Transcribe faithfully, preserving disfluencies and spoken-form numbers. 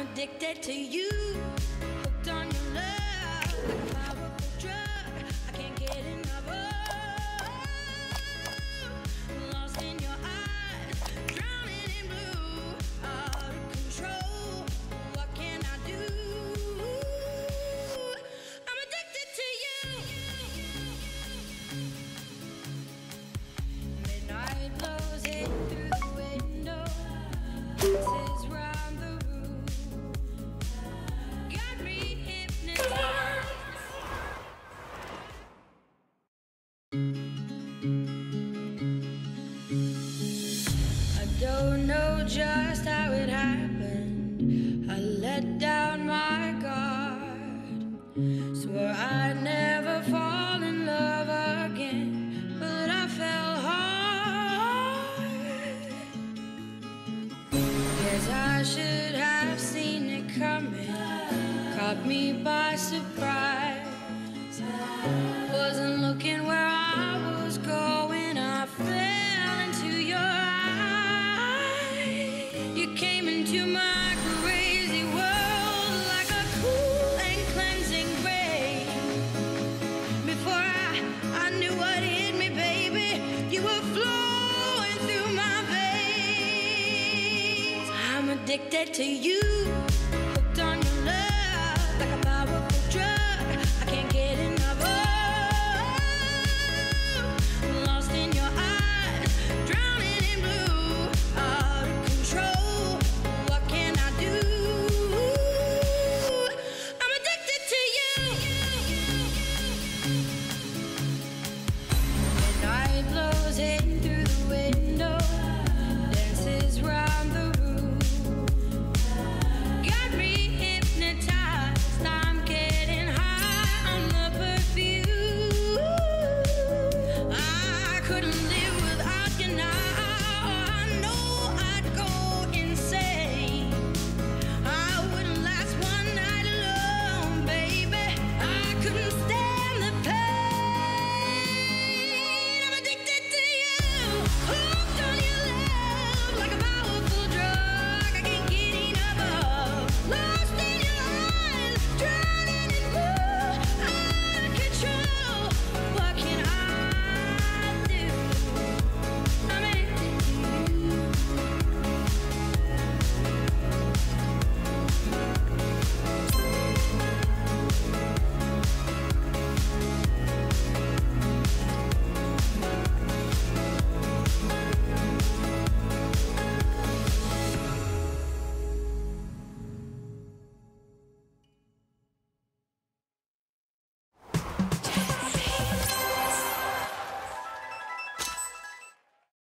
addicted to you, hooked on your love, like a powerful drug. I can't get enough of. Lost in your eyes, drowning in blue, out of control. What can I do? I'm addicted to you. Midnight blows in through the window, dances round the room, got me hypnotized. I don't know just how it happened. I let down my guard, swore I'd never fall in love again, but I fell hard. Guess I should have seen it coming, caught me by surprise. Wasn't looking where I was going, I fell into your eyes. You came into my crazy world like a cool and cleansing rain. Before I, I knew what hit me, baby, you were flowing through my veins. I'm addicted to you.